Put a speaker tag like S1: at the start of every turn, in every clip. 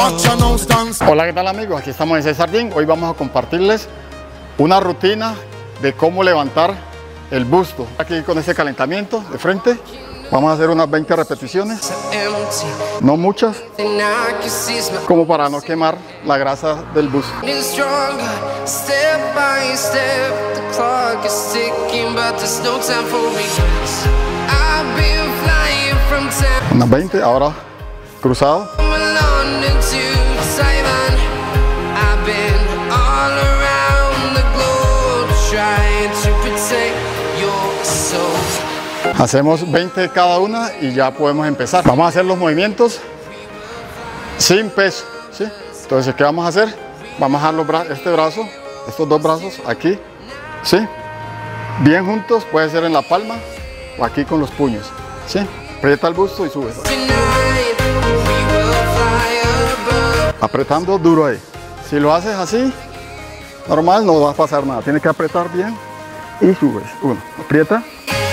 S1: Hola, ¿qué tal amigos? Aquí estamos en César Gym. Hoy vamos a compartirles una rutina de cómo levantar el busto. Aquí con este calentamiento de frente vamos a hacer unas 20 repeticiones, no muchas, como para no quemar la grasa del busto. Unas 20, ahora cruzado. Hacemos 20 de cada una y ya podemos empezar. Vamos a hacer los movimientos sin peso, ¿sí? Entonces, ¿qué vamos a hacer? Vamos a dejar estos dos brazos aquí, ¿sí? Bien juntos, puede ser en la palma o aquí con los puños, ¿sí? Aprieta el busto y sube. Apretando duro ahí. Si lo haces así, normal, no va a pasar nada. Tienes que apretar bien y subes. Uno, aprieta.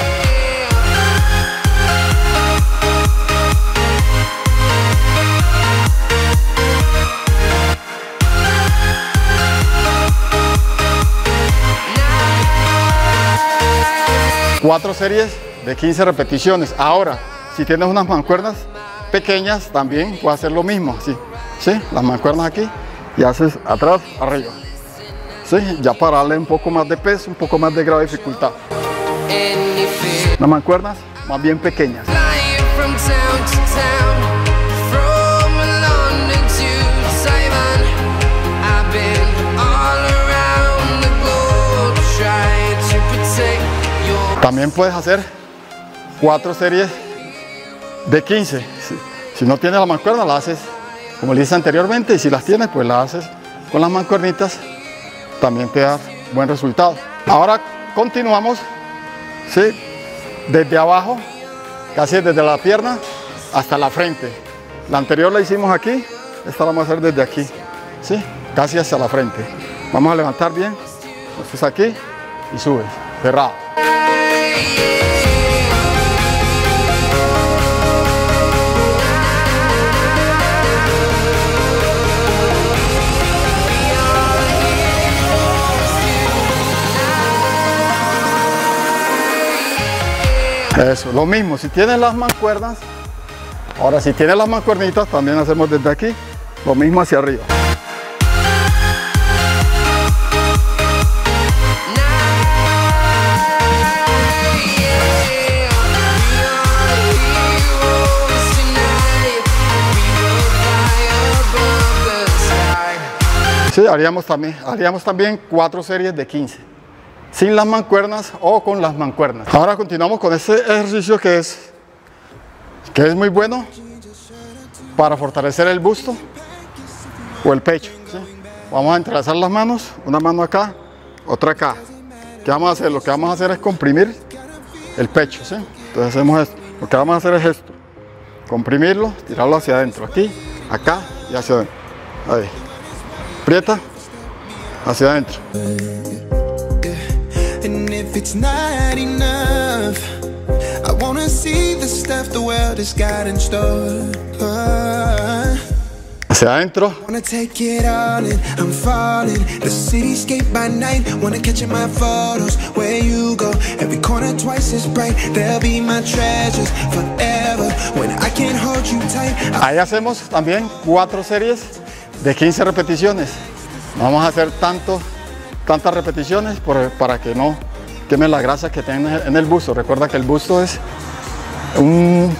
S1: Cuatro series de 15 repeticiones. Ahora, si tienes unas mancuernas pequeñas, también puedes hacer lo mismo, así, ¿sí? Las mancuernas aquí y haces atrás, arriba, ¿sí? Ya para darle un poco más de peso, un poco más de grado de dificultad. Las mancuernas más bien pequeñas. También puedes hacer 4 series de 15. Si no tienes la mancuerna, la haces como le hice anteriormente, y si las tienes, pues las haces con las mancuernitas, también te da buen resultado. Ahora continuamos, ¿sí? Desde abajo, casi desde la pierna hasta la frente. La anterior la hicimos aquí, esta la vamos a hacer desde aquí, ¿sí? Casi hasta la frente. Vamos a levantar bien, entonces aquí y subes, cerrado. Eso, lo mismo, si tienes las mancuernas, ahora si tienes las mancuernitas, también hacemos desde aquí, lo mismo hacia arriba. Sí, haríamos también 4 series de 15. Sin las mancuernas o con las mancuernas. Ahora continuamos con este ejercicio que es muy bueno para fortalecer el busto o el pecho, ¿sí? Vamos a entrelazar las manos, una mano acá, otra acá. ¿Qué vamos a hacer? Lo que vamos a hacer es comprimir el pecho, ¿sí? Entonces hacemos esto. Lo que vamos a hacer es esto: comprimirlo, tirarlo hacia adentro, aquí, acá y hacia adentro. Ahí. Aprieta hacia adentro.
S2: And if it's not enough, I wanna see the stuff the world has got in store.
S1: Hacia adentro.
S2: Wanna take it all in, I'm falling. The cityscape by night, wanna catch in my photos. Where you go, every corner twice as bright. They'll be my treasures forever. When I can't hold you tight.
S1: Ahí hacemos también 4 series de 15 repeticiones. No vamos a hacer tantas repeticiones para que no queme la grasa que tiene en el busto. Recuerda que el busto es un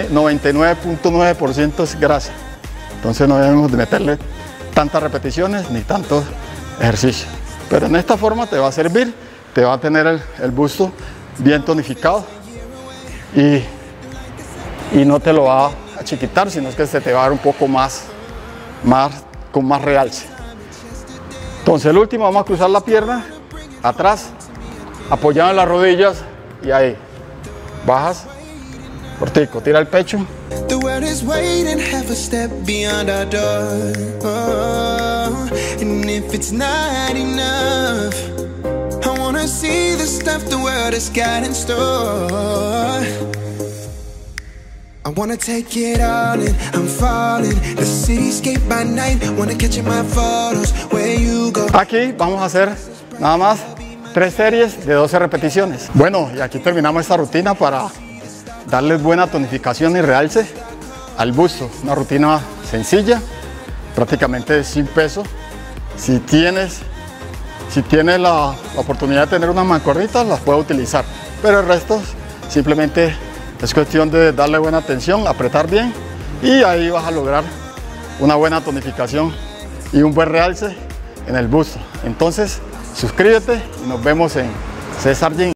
S1: 99.9% es grasa. Entonces no debemos de meterle tantas repeticiones ni tantos ejercicios. Pero en esta forma te va a servir, te va a tener el busto bien tonificado y no te lo va a achiquitar, sino que se te va a dar un poco con más realce. Entonces el último, vamos a cruzar la pierna atrás, apoyado en las rodillas, y ahí bajas, cortico, tira el pecho.
S2: The world is waiting, half a step beyond our door. Oh, and if it's not enough, I wanna see the stuff the world has got in store. I I wanna take it all in, I'm falling. The cityscape by night, wanna catch in my photos where you go.
S1: Aquí vamos a hacer nada más 3 series de 12 repeticiones. Bueno, y aquí terminamos esta rutina para darles buena tonificación y realce al busto. Una rutina sencilla, prácticamente sin peso. Si tienes la oportunidad de tener unas mancuernitas, las puedes utilizar, pero el resto simplemente es cuestión de darle buena atención, apretar bien, y ahí vas a lograr una buena tonificación y un buen realce en el busto. Entonces suscríbete y nos vemos en César Gym.